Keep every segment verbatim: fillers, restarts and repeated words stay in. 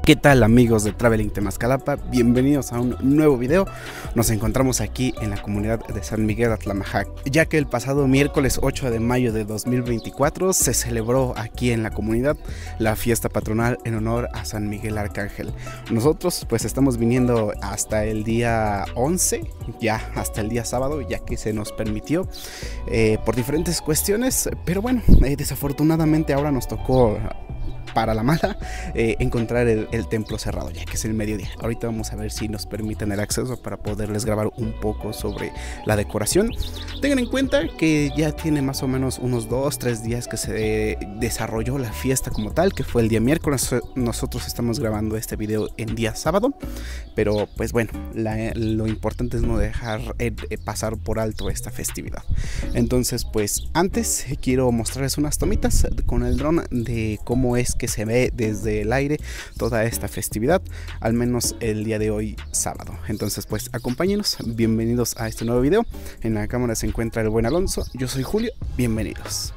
¿Qué tal, amigos de Traveling Temascalapa? Bienvenidos a un nuevo video. Nos encontramos aquí en la comunidad de San Miguel Atlamajac, ya que el pasado miércoles ocho de mayo de dos mil veinticuatro se celebró aquí en la comunidad la fiesta patronal en honor a San Miguel Arcángel. Nosotros pues estamos viniendo hasta el día once, ya hasta el día sábado, ya que se nos permitió eh, por diferentes cuestiones, pero bueno, eh, desafortunadamente ahora nos tocó, para la mala, eh, encontrar el, el templo cerrado, ya que es el mediodía. Ahorita vamos a ver si nos permiten el acceso para poderles grabar un poco sobre la decoración. Tengan en cuenta que ya tiene más o menos unos dos, tres días que se desarrolló la fiesta como tal, que fue el día miércoles. Nosotros estamos grabando este video en día sábado, pero pues bueno, la, lo importante es no dejar eh, pasar por alto esta festividad. Entonces pues antes quiero mostrarles unas tomitas con el dron de cómo es que se ve desde el aire toda esta festividad, al menos el día de hoy sábado. Entonces pues acompáñenos, bienvenidos a este nuevo video. En la cámara se encuentra el buen Alonso, yo soy Julio, bienvenidos.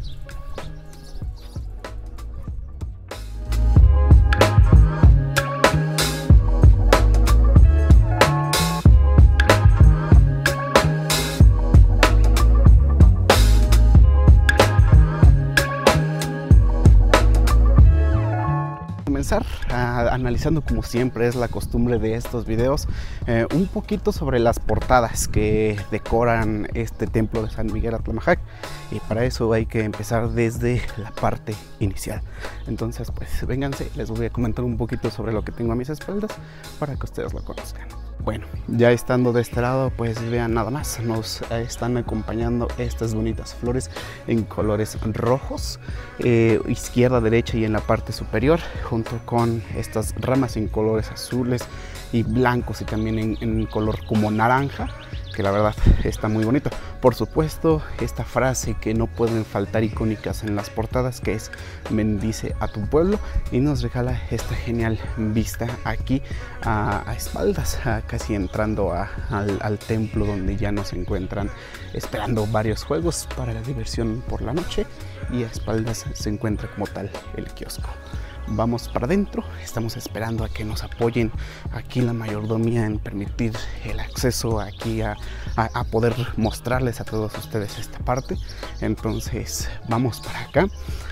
Comenzar a, analizando, como siempre es la costumbre de estos videos, eh, un poquito sobre las portadas que decoran este templo de San Miguel Atlamajac, y para eso hay que empezar desde la parte inicial. Entonces pues vénganse, les voy a comentar un poquito sobre lo que tengo a mis espaldas para que ustedes lo conozcan. Bueno, ya estando de este lado, pues vean nada más, nos están acompañando estas bonitas flores en colores rojos, eh, izquierda, derecha y en la parte superior, junto con estas ramas en colores azules y blancos, y también en, en color como naranja, que la verdad está muy bonito. Por supuesto, esta frase que no pueden faltar icónicas en las portadas, que es bendice a tu pueblo, y nos regala esta genial vista aquí a, a espaldas, a casi entrando a, al, al templo, donde ya nos encuentran esperando varios juegos para la diversión por la noche, y a espaldas se encuentra como tal el kiosco. Vamos para adentro, estamos esperando a que nos apoyen aquí la mayordomía en permitir el acceso aquí a, a, a poder mostrarles a todos ustedes esta parte. Entonces vamos para acá.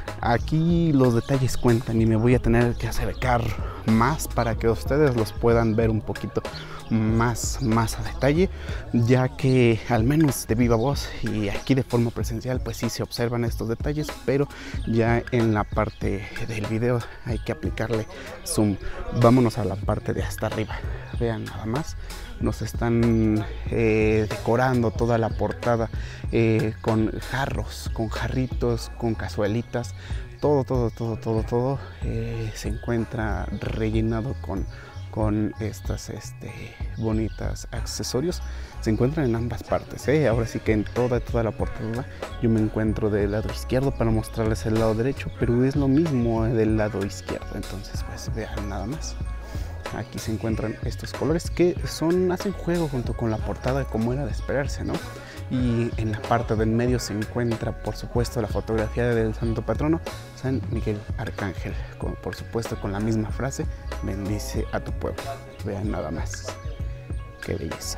Aquí los detalles cuentan y me voy a tener que acercar más para que ustedes los puedan ver un poquito más, más a detalle, ya que al menos de viva voz y aquí de forma presencial pues sí se observan estos detalles, pero ya en la parte del video hay que aplicarle zoom. Vámonos a la parte de hasta arriba, vean nada más, nos están eh, decorando toda la portada eh, con jarros, con jarritos, con cazuelitas, todo, todo, todo, todo, todo eh, se encuentra rellenado con con estas este, bonitas accesorios. Se encuentran en ambas partes, ¿eh? Ahora sí que en toda, toda la portada yo me encuentro del lado izquierdo para mostrarles el lado derecho, pero es lo mismo del lado izquierdo. Entonces pues vean nada más. Aquí se encuentran estos colores que son, hacen juego junto con la portada, como era de esperarse, ¿no? Y en la parte del medio se encuentra, por supuesto, la fotografía del santo patrono, San Miguel Arcángel, con, por supuesto con la misma frase, bendice a tu pueblo. Vean nada más, qué belleza.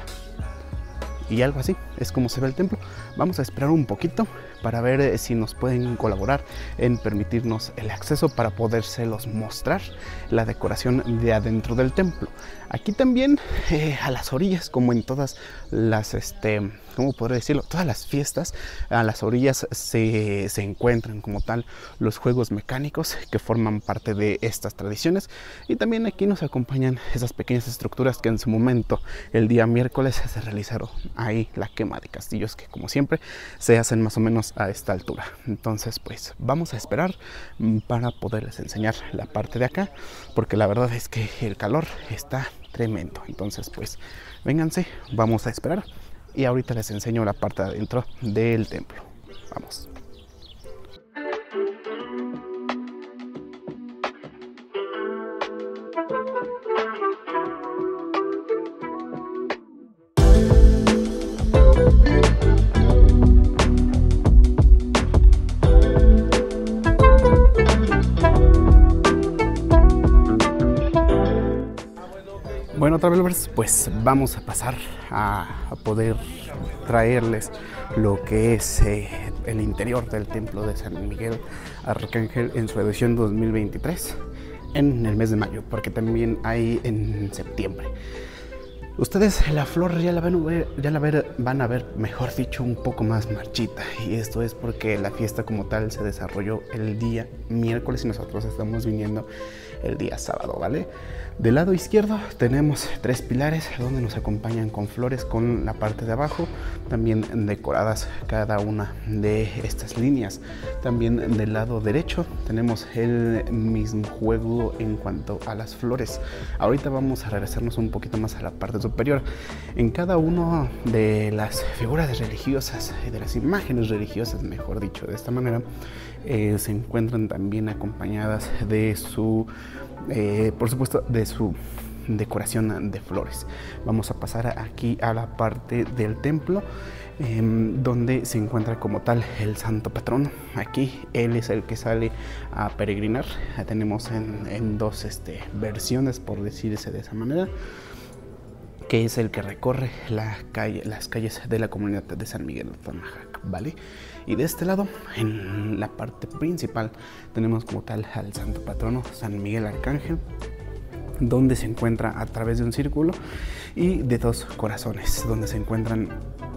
Y algo así es como se ve el templo. Vamos a esperar un poquito para ver si nos pueden colaborar en permitirnos el acceso para podérselos mostrar la decoración de adentro del templo. Aquí también eh, a las orillas, como en todas las, este, ¿cómo podría decirlo? Todas las fiestas, a las orillas se, se encuentran como tal los juegos mecánicos que forman parte de estas tradiciones, y también aquí nos acompañan esas pequeñas estructuras que en su momento, el día miércoles, se realizaron ahí la quema de castillos, que como siempre se hacen más o menos a esta altura. Entonces pues vamos a esperar para poderles enseñar la parte de acá, porque la verdad es que el calor está tremendo. Entonces pues vénganse, vamos a esperar y ahorita les enseño la parte de adentro del templo. Vamos. Bueno, travelers, pues vamos a pasar a, a poder traerles lo que es eh, el interior del templo de San Miguel Arcángel en su edición dos mil veintitrés en el mes de mayo, porque también hay en septiembre. Ustedes la flor ya la, van a ver, ya la ver, van a ver, mejor dicho, un poco más marchita, y esto es porque la fiesta como tal se desarrolló el día miércoles y nosotros estamos viniendo el día sábado, ¿vale? Del lado izquierdo tenemos tres pilares donde nos acompañan con flores con la parte de abajo, también decoradas cada una de estas líneas. También del lado derecho tenemos el mismo juego en cuanto a las flores. Ahorita vamos a regresarnos un poquito más a la parte superior. En cada una de las figuras religiosas, de las imágenes religiosas, mejor dicho, de esta manera, eh, se encuentran también acompañadas de su, eh, por supuesto, de su decoración de flores. Vamos a pasar aquí a la parte del templo, eh, donde se encuentra como tal el santo patrono. Aquí él es el que sale a peregrinar. Tenemos en, en dos este, versiones, por decirse de esa manera, que es el que recorre la calle, las calles de la comunidad de San Miguel Atlámajac, ¿vale? Y de este lado, en la parte principal, tenemos como tal al santo patrono San Miguel Arcángel, donde se encuentra a través de un círculo y de dos corazones, donde se encuentran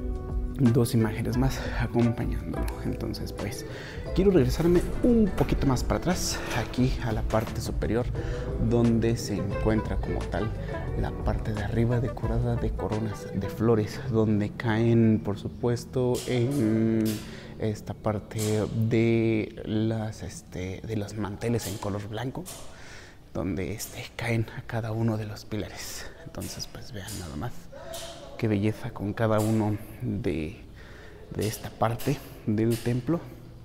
dos imágenes más acompañándolo. Entonces, pues quiero regresarme un poquito más para atrás, aquí a la parte superior, donde se encuentra como tal la parte de arriba decorada de coronas de flores, donde caen, por supuesto, en esta parte de las este, de los manteles en color blanco, donde este, caen a cada uno de los pilares. Entonces, pues vean nada más qué belleza con cada uno de, de esta parte del templo.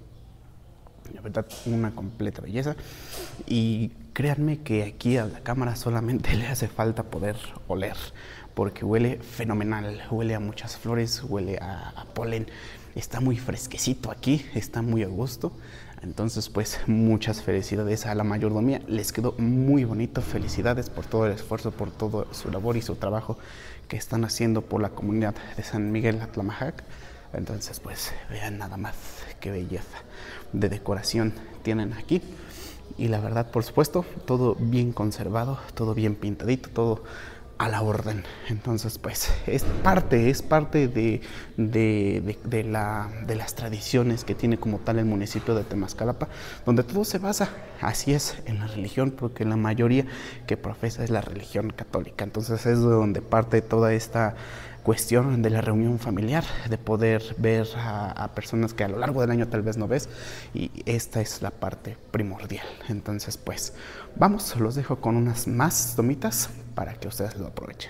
La verdad, una completa belleza. Y créanme que aquí a la cámara solamente le hace falta poder oler, porque huele fenomenal, huele a muchas flores, huele a, a polen. Está muy fresquecito aquí, está muy a gusto. Entonces, pues muchas felicidades a la mayordomía, les quedó muy bonito. Felicidades por todo el esfuerzo, por todo su labor y su trabajo que están haciendo por la comunidad de San Miguel Atlámajac. Entonces, pues vean nada más qué belleza de decoración tienen aquí. Y la verdad, por supuesto, todo bien conservado, todo bien pintadito, todo a la orden. Entonces, pues es parte, es parte de, de, de, de, la, de las tradiciones que tiene como tal el municipio de Temascalapa, donde todo se basa, así es, en la religión, porque la mayoría que profesa es la religión católica. Entonces es de donde parte toda esta cuestión de la reunión familiar, de poder ver a, a personas que a lo largo del año tal vez no ves, y esta es la parte primordial. Entonces, pues vamos, los dejo con unas más tomitas para que ustedes lo aprovechen.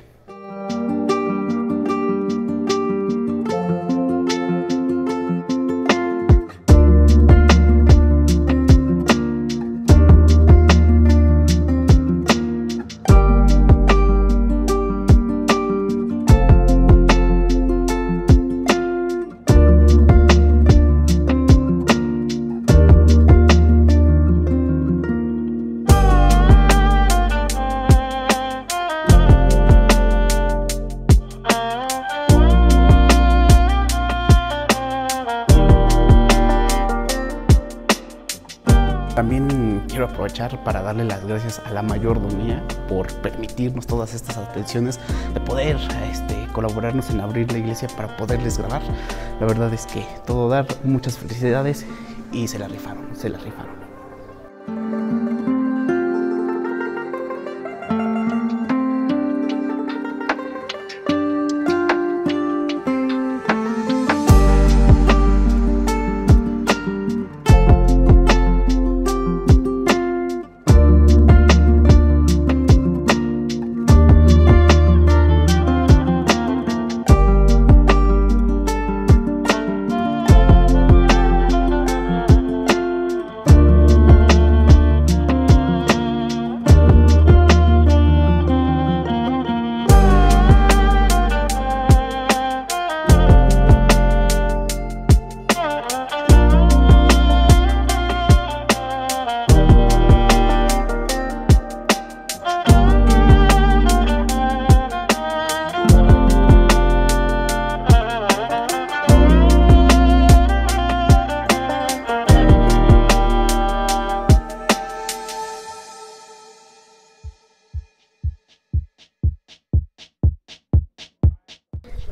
También quiero aprovechar para darle las gracias a la mayordomía por permitirnos todas estas atenciones, de poder este, colaborarnos en abrir la iglesia para poderles grabar. La verdad es que todo dar, muchas felicidades, y se la rifaron, se la rifaron.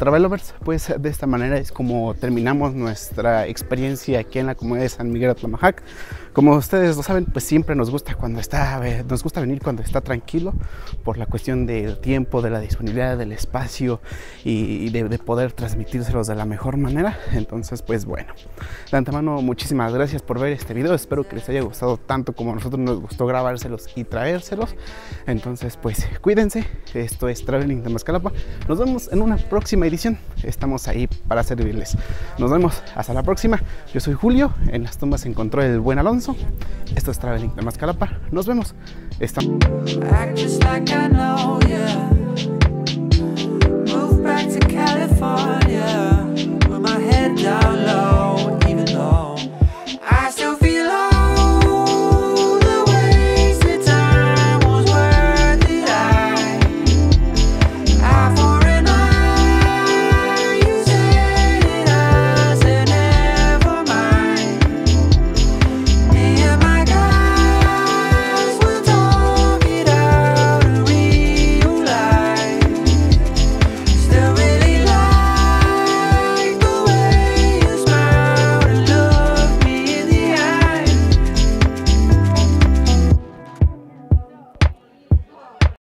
Travelovers, pues de esta manera es como terminamos nuestra experiencia aquí en la comunidad de San Miguel Atlamajac. Como ustedes lo saben, pues siempre nos gusta cuando está, nos gusta venir cuando está tranquilo, por la cuestión del tiempo, de la disponibilidad del espacio y de, de poder transmitírselos de la mejor manera. Entonces, pues bueno, de antemano muchísimas gracias por ver este video. Espero que les haya gustado tanto como a nosotros nos gustó grabárselos y traérselos. Entonces, pues cuídense. Esto es Traveling Tamazcalapa. Nos vemos en una próxima edición. Estamos ahí para servirles. Nos vemos hasta la próxima. Yo soy Julio. En las tumbas se encontró el buen Alonso. Esto es Traveling Tamazcalapa. Nos vemos. Estamos...